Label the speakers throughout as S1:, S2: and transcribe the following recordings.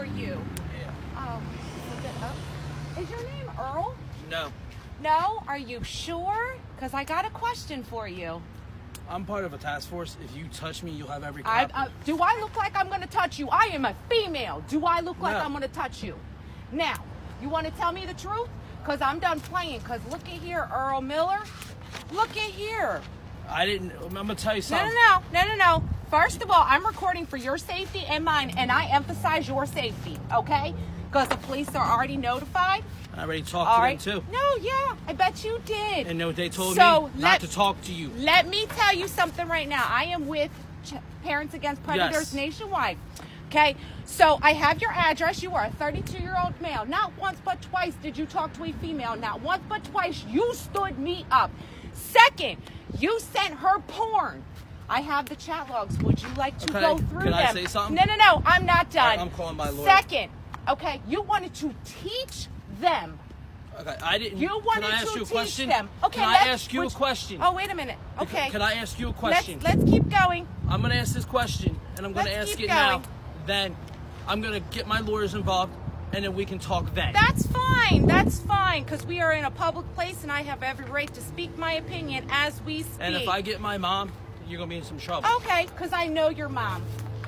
S1: for you.
S2: Yeah.
S1: Look it up. Is your name Earl?
S2: No.
S1: No? Are you sure? Because I got a question for you.
S2: I'm part of a task force. If you touch me, you'll have every cop.
S1: Do I look like I'm going to touch you? I am a female. Do I look like
S2: No.
S1: I'm going to touch you? Now, you want to tell me the truth? Because I'm done playing. Because look at here, Earl Miller. Look at here.
S2: I'm going to tell you something.
S1: No. First of all, I'm recording for your safety and mine, and I emphasize your safety, okay? Because the police are already notified.
S2: I already talked to them, too.
S1: No, yeah, I bet you did.
S2: And they told me not to talk to you.
S1: Let me tell you something right now. I am with Parents Against Predators nationwide. Okay, so I have your address. You are a 32-year-old male. Not once but twice did you talk to a female. Not once but twice you stood me up. Second, you sent her porn. I have the chat logs. Would you like to go through them?
S2: Can I say something?
S1: No, I'm not done.
S2: I'm calling my lawyer.
S1: Second, okay, you wanted to teach them.
S2: Okay, I didn't.
S1: You wanted
S2: can I ask
S1: to
S2: you a
S1: teach
S2: question?
S1: them. Okay,
S2: can I ask you a question?
S1: Oh, wait a minute. Okay.
S2: Can I ask you a question?
S1: Let's keep going.
S2: I'm going to ask this question, and I'm going to ask it now. Then I'm going to get my lawyers involved, and then we can talk then.
S1: That's fine. That's fine, because we are in a public place, and I have every right to speak my opinion as we speak.
S2: And if I get my mom, you're going to be in some trouble.
S1: Okay, because I know your mom.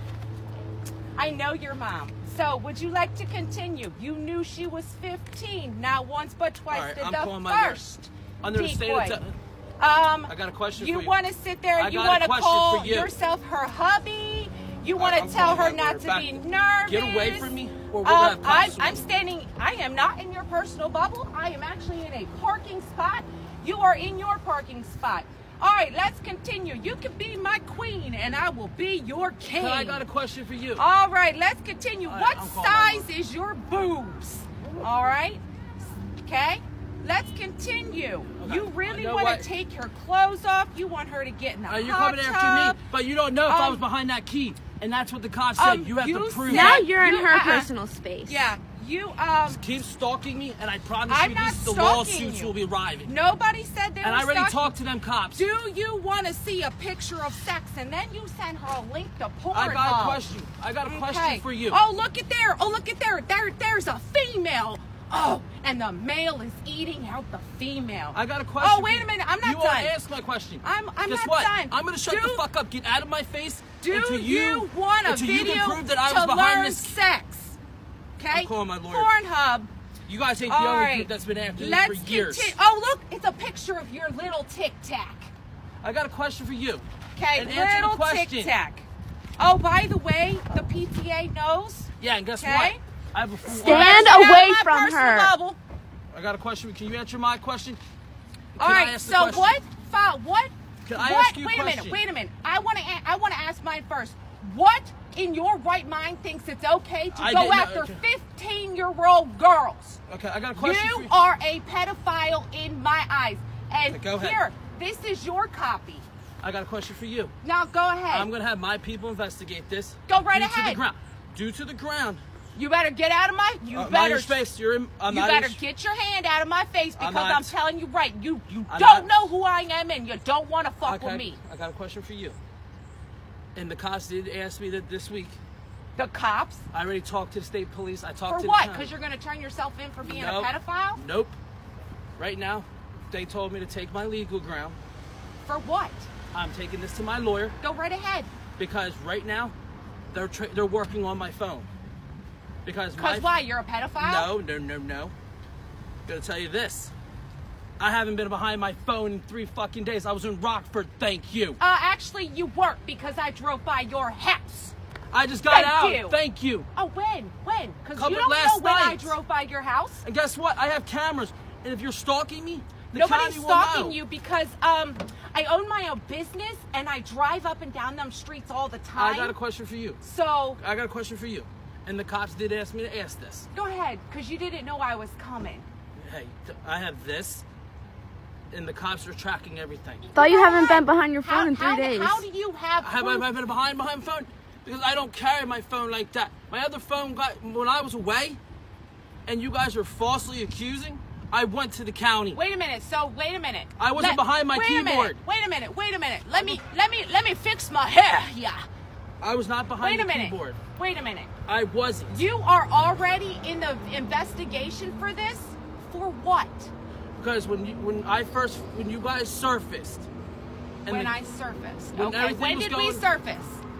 S1: I know your mom. So, would you like to continue? You knew she was 15, not once but twice.
S2: All right,
S1: did
S2: I'm
S1: the
S2: calling my
S1: first
S2: under the state
S1: decoy.
S2: of I got a question for you.
S1: You want to sit there and you want to call yourself her hubby? You want to tell her not to be nervous?
S2: Get away from me, or we're going to have
S1: I'm standing. I am not in your personal bubble. I am actually in a parking spot. You are in your parking spot. All right, let's continue. You can be my queen, and I will be your king.
S2: But I got a question for you.
S1: All right, let's continue.
S2: All
S1: what
S2: right,
S1: size is your boobs? All right. Okay. Let's continue. Okay. You really want to take her clothes off? You want her to get in the hot tub?
S2: You're coming after me, but you don't know if I was behind that key, and that's what the cops said. You have to prove
S3: now
S2: that.
S3: You're in her personal space.
S1: Yeah. You
S2: just keep stalking me, and I promise you the lawsuits will be arriving.
S1: Nobody said they were
S2: And I already talked to them cops.
S1: Do you want to see a picture of sex, and then you send her a link to porn?
S2: I got a question. I got a question for you.
S1: Oh, look at there. Oh, look at there. There's a female. Oh, and the male is eating out the female.
S2: I got a question.
S1: Oh, wait a minute. I'm not done.
S2: You want to ask my question?
S1: I'm
S2: Guess
S1: not
S2: what?
S1: done.
S2: I'm going to shut the fuck up. Get out of my face.
S1: Do you want a video to learn sex? Okay.
S2: I'm calling my lawyer.
S1: Pornhub.
S2: You guys ain't the only group that's been after this for years.
S1: Oh, look, it's a picture of your little Tic Tac.
S2: I got a question for you.
S1: Okay, little Tic Tac. Oh, by the way, the PTA knows.
S2: Yeah, and guess what? I have a
S3: Stand away from her.
S1: Bubble.
S2: I got a question. Can you answer my question?
S1: All right. So what?
S2: Can I ask you a question?
S1: Wait a minute. I want to ask mine first. What in your right mind thinks it's okay to go after 15-year-old girls?
S2: Okay, I got a question for you.
S1: You are a pedophile in my eyes. And
S2: go ahead.
S1: Here, this is your copy.
S2: I got a question for you.
S1: Now go ahead.
S2: I'm going to have my people investigate this.
S1: Go right ahead.
S2: Due to the ground.
S1: You better get out of my. You better
S2: space.
S1: You better get your hand out of my face because I'm telling you right. You don't know who I am and you don't want to fuck with me.
S2: I got a question for you. And the cops did ask me that this week.
S1: The cops?
S2: I already talked to the state police. I talked to
S1: for what? Because you're going to turn yourself in for being a pedophile?
S2: Nope. Right now, they told me to take my legal ground.
S1: For what?
S2: I'm taking this to my lawyer.
S1: Go right ahead.
S2: Because right now, they're working on my phone. Because
S1: why? You're a pedophile?
S2: No. Gonna tell you this. I haven't been behind my phone in 3 fucking days. I was in Rockford, thank you.
S1: Actually, you weren't because I drove by your house.
S2: I just got out. Thank you.
S1: Oh, when? Because you don't know when I drove by your house.
S2: And guess what? I have cameras. And if you're stalking me,
S1: nobody's stalking you because I own my own business and I drive up and down them streets all the time.
S2: I got a question for you. I got a question for you. And the cops did ask me to ask this.
S1: Go ahead, because you didn't know I was coming.
S2: Hey, I have this. And the cops are tracking everything.
S3: Thought you haven't been behind your phone in 3 days.
S1: How do you have
S2: Have I been behind my phone? Because I don't carry my phone like that. My other phone got, when I was away, and you guys were falsely accusing, I went to the county.
S1: Wait a minute.
S2: I wasn't behind my keyboard.
S1: Wait a minute. Let me fix my hair. Yeah.
S2: I was not behind the keyboard.
S1: Wait a minute.
S2: I wasn't.
S1: You are already in the investigation for this? For what?
S2: Because when you guys surfaced.
S1: When I surfaced.
S2: When
S1: okay. When did we surface?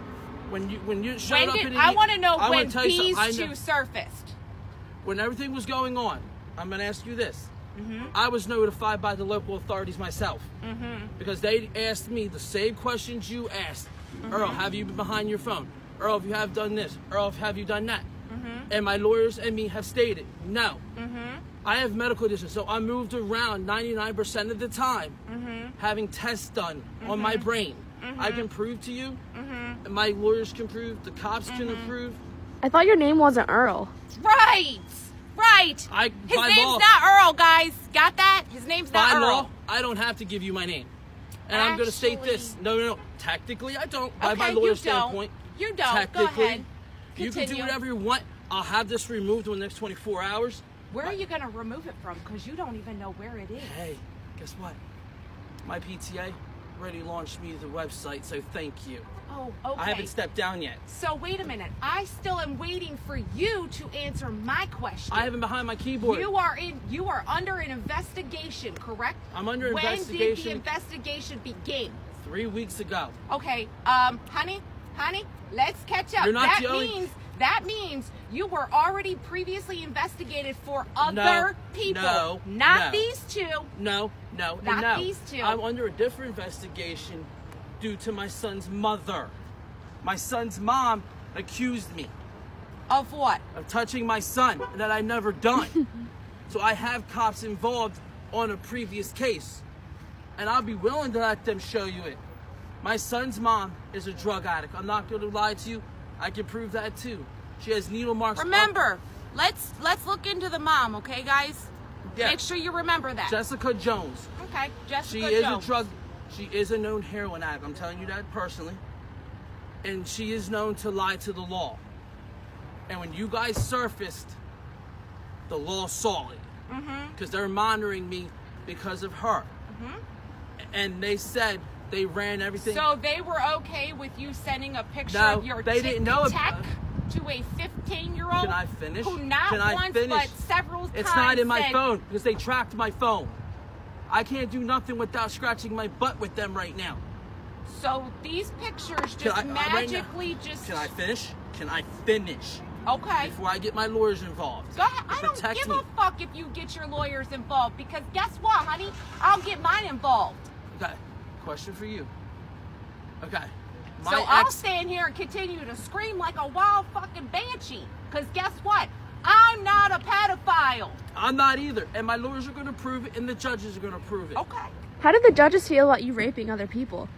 S2: When you showed up in the
S1: I want to know when these two surfaced.
S2: When everything was going on, I'm going to ask you this. I was notified by the local authorities myself. Because they asked me the same questions you asked. Earl, have you been behind your phone? Earl, if you have done this. Earl, have you done that? And my lawyers and me have stated, no. I have medical conditions, so I moved around 99% of the time having tests done on my brain. I can prove to you, and my lawyers can prove, the cops can approve.
S3: I thought your name wasn't Earl.
S1: Right. His name's not Earl, guys. Got that? His name's not Earl.
S2: By law, I don't have to give you my name. And I'm going to state this. No. Technically, I don't. By my lawyer's standpoint.
S1: You don't.
S2: Technically,
S1: Go ahead.
S2: You can do whatever you want. I'll have this removed in the next 24 hours.
S1: Where are you going to remove it from? Because you don't even know where it is.
S2: Hey, guess what? My PTA already launched me the website, so thank you.
S1: Oh, okay.
S2: I haven't stepped down yet.
S1: So wait a minute. I still am waiting for you to answer my question.
S2: I haven't behind my keyboard.
S1: You are under an investigation, correct?
S2: I'm under investigation.
S1: When did the investigation begin?
S2: 3 weeks ago.
S1: Okay, honey, let's catch up.
S2: You're not the only...
S1: That means you were already previously investigated for other people. Not these two.
S2: No.
S1: Not these two.
S2: I'm under a different investigation due to my son's mother. My son's mom accused me.
S1: Of what?
S2: Of touching my son that I never done. So I have cops involved on a previous case. And I'll be willing to let them show you it. My son's mom is a drug addict. I'm not going to lie to you. I can prove that too. She has needle marks.
S1: Remember, let's look into the mom, okay, guys? Yeah. Make sure you remember that.
S2: Jessica Jones.
S1: Okay, Jessica Jones.
S2: She is a known heroin addict. I'm telling you that personally. And she is known to lie to the law. And when you guys surfaced, the law saw it. Because they're monitoring me because of her. And they said they ran everything.
S1: So they were okay with you sending a picture
S2: no,
S1: of your
S2: they didn't know
S1: tech to a 15-year-old?
S2: Can I finish?
S1: Who not once but several times
S2: It's not in my phone because they tracked my phone. I can't do nothing without scratching my butt with them right now.
S1: So these pictures just magically just...
S2: Can I finish? Can I finish?
S1: Okay.
S2: Before I get my lawyers involved.
S1: Go ahead. I don't give a fuck if you get your lawyers involved because guess what, honey? I'll get mine involved.
S2: Okay. Question for you. Okay.
S1: I'll stand here and continue to scream like a wild fucking banshee. Because guess what? I'm not a pedophile.
S2: I'm not either. And my lawyers are going to prove it and the judges are going to prove it.
S1: Okay.
S3: How did the judges feel about you raping other people?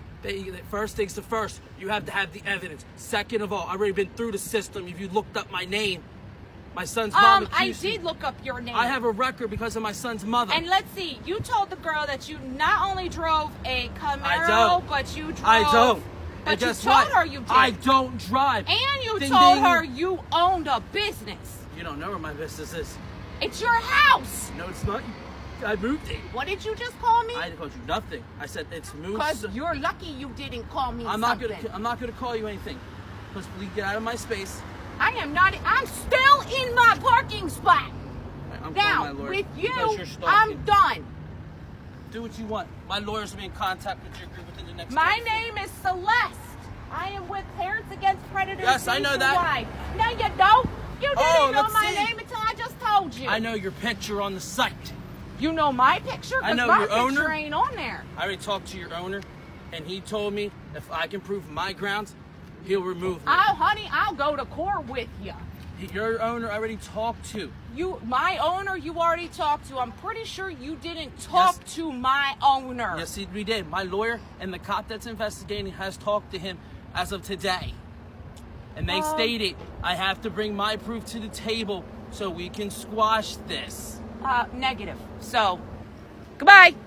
S2: First things first, you have to have the evidence. Second of all, I've already been through the system. If you looked up my name, my son's mom accused me.
S1: I did look up your name.
S2: I have a record because of my son's mother.
S1: And let's see, you told the girl that you not only drove a Camaro, but you drove...
S2: I don't.
S1: But you told her you did.
S2: I don't drive.
S1: And you told her you owned a business.
S2: You don't know where my business is.
S1: It's your house.
S2: No, it's not. I moved it.
S1: What did you just call me?
S2: I didn't call you nothing. I said it's moved.
S1: Because you're lucky you didn't call me something.
S2: I'm not gonna call you anything. Please get out of my space.
S1: I am not. I'm still in my parking spot.
S2: I'm
S1: now, with you, I'm done.
S2: Do what you want. My lawyers will be in contact with your group within the next.
S1: My name is Celeste. I am with Parents Against Predators.
S2: Yes, I know that.
S1: No, you don't. You didn't know my name until I just told you.
S2: I know your picture on the site.
S1: You know my picture?
S2: I know
S1: my
S2: your owner.
S1: Picture ain't on there.
S2: I already talked to your owner, and he told me if I can prove my grounds, he'll remove me.
S1: Oh, honey, I'll go to court with you.
S2: Your owner I already talked to.
S1: My owner you already talked to. I'm pretty sure you didn't talk to my owner.
S2: Yes, we did. My lawyer and the cop that's investigating has talked to him as of today. And they stated I have to bring my proof to the table so we can squash this.
S1: Negative. So, goodbye.